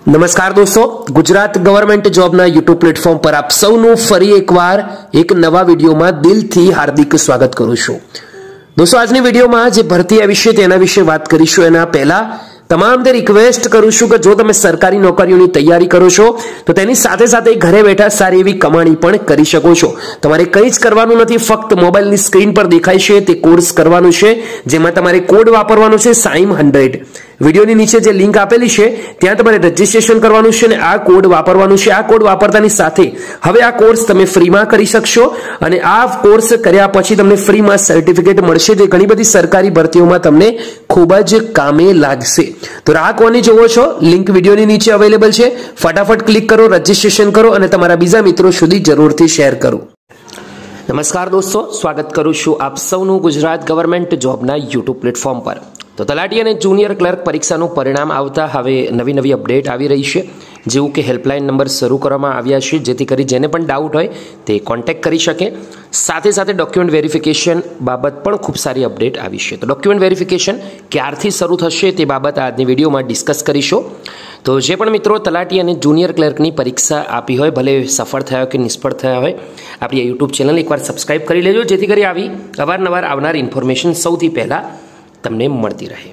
नमस्कार दोस्तों, गुजरात गवर्नमेंट जॉबना यूट्यूब प्लेटफॉर्म पर आप सौનું ફરી એકવાર એક નવા વિડીયોમાં દિલથી હાર્દિક સ્વાગત કરું છું। दोस्तों આજની વિડીયોમાં જે ભરતી આવી છે તેના વિશે વાત કરીશું। એના પહેલા તમામને રિક્વેસ્ટ કરું છું કે જો તમે સરકારી નોકરીઓની તૈયારી કરો છો તો તેની સાથે સાથે ઘરે બેઠા સારી એવી કમાણી પણ કરી શકો છો। તમારે કંઈ જ કરવાનું નથી, ફક્ત મોબાઈલની સ્ક્રીન પર દેખાય છે તે કોર્સ કરવાનું છે, જેમાં તમારે કોડ વાપરવાનો છે SIME100। વિડીયોની નીચે જે લિંક આપેલી છે ત્યાં તમારે રજીસ્ટ્રેશન કરવાનું છે અને આ કોડ વાપરવાનું છે। આ કોડ વાપરતાની સાથે હવે આ કોર્સ તમે ફ્રીમાં કરી શકશો અને આ કોર્સ કર્યા પછી તમને ફ્રીમાં સર્ટિફિકેટ મળશે, જે ઘણી બધી સરકારી ભરતીઓમાં તમને ખૂબ જ કામે લાગશે। तो राह कोनी जोवो छो, लिंक विडियोनी नीचे अवेलेबल छे। फटाफट क्लिक करो, रजिस्ट्रेशन करो और तमारा बीजा मित्रों सुधी जरूरथी शेर करो। नमस्कार दोस्तों, स्वागत करूं छुं आप सौનું गुजरात गवर्नमेंट जॉबना यूट्यूब प्लेटफॉर्म पर। तो तलाटी અને જુનિયર ક્લર્ક પરીક્ષાનું પરિણામ આવતા હવે નવી અપડેટ આવી રહી છે, જેવું કે હેલ્પલાઇન નંબર શરૂ કરવામાં આવ્યા છે, જેથી કરી જેને પણ ડાઉટ હોય તે કોન્ટેક્ટ કરી શકે। સાથે સાથે ડોક્યુમેન્ટ વેરિફિકેશન બાબત પણ ખૂબ સારી અપડેટ આવી છે। તો ડોક્યુમેન્ટ વેરિફિકેશન ક્યારથી શરૂ થશે તે બાબત આજની વિડીયોમાં ડિસ્કસ કરીશું। તો જે પણ મિત્રો તલાટી અને જુનિયર ક્લર્કની પરીક્ષા આપી હોય, ભલે સફળ થયા હોય કે નિષ્ફળ થયા હોય, આપણી આ યુટ્યુબ ચેનલ એકવાર સબસ્ક્રાઇબ કરી લેજો, જેથી કરી આવી અવારનવાર આવનાર ઇન્ફોર્મેશન સૌથી પહેલાં તમને મળતી રહે।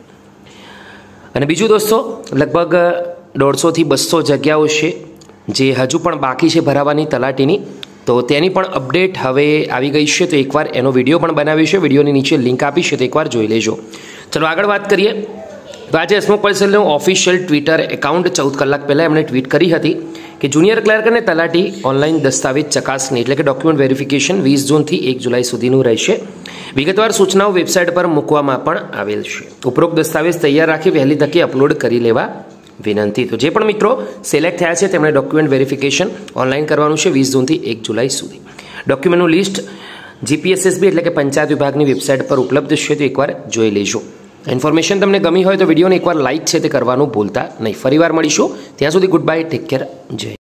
અને બીજું દોસ્તો, લગભગ 150 થી 200 જગ્યાઓ છે જે હજુ પણ બાકી છે ભરાવાની તલાટીની, તો તેની પણ અપડેટ હવે આવી ગઈ છે। તો એકવાર એનો વિડીયો પણ બનાવ્યો છે, વિડીયોની નીચે લિંક આપી છે, તો એકવાર જોઈ લેજો। ચલો આગળ વાત કરીએ। તો આજે હસમુખ પટેલનું ઓફિશિયલ ટ્વિટર એકાઉન્ટ 14 કલાક પહેલાં એમણે ટ્વીટ કરી હતી કે જુનિયર ક્લર્ક અને તલાટી ઓનલાઈન દસ્તાવેજ ચકાસણી એટલે કે ડોક્યુમેન્ટ વેરિફિકેશન 20 જૂનથી 1 જુલાઈ સુધીનું રહેશે। વિગતવાર સૂચનાઓ વેબસાઇટ પર મૂકવામાં પણ આવેલ છે। ઉપરોક્ત દસ્તાવેજ તૈયાર રાખી વહેલી તકે અપલોડ કરી લેવા વિનંતી। તો જે પણ મિત્રો સિલેક્ટ થયા છે તેમણે ડોક્યુમેન્ટ વેરિફિકેશન ઓનલાઈન કરવાનું છે 20 જૂનથી 1 જુલાઈ સુધી। ડોક્યુમેન્ટનું લિસ્ટ GPSSB એટલે કે પંચાયત વિભાગની વેબસાઇટ પર ઉપલબ્ધ છે, તો એકવાર જોઈ લેજો। ઇન્ફોર્મેશન તમને ગમી હોય તો વિડીયોને એકવાર લાઇક છે તે કરવાનું ભૂલતા નહીં। ફરીવાર મળીશું, ત્યાં સુધી ગુડ બાય, ટેક કેર, જય।